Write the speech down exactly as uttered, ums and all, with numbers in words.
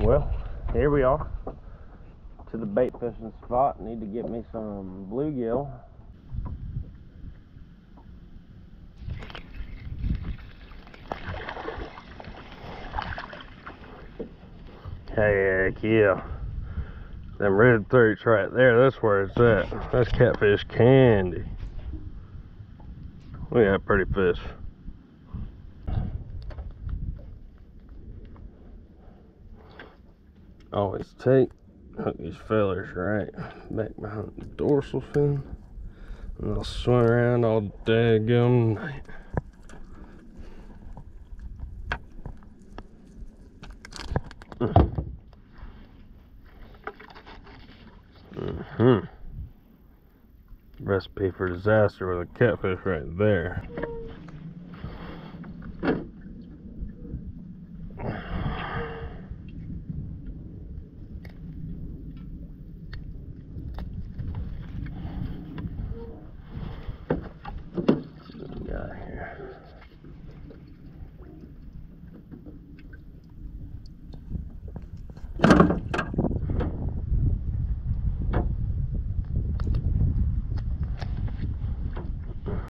Well, here we are to the bait fishing spot. Need to get me some bluegill. Heck yeah. Them red throats right there, that's where it's at. That's catfish candy. Look at that pretty fish. Always take, hook these fellers right back behind the dorsal fin, and they'll swim around all daggum night. Mm-hmm. Recipe for disaster with a catfish right there.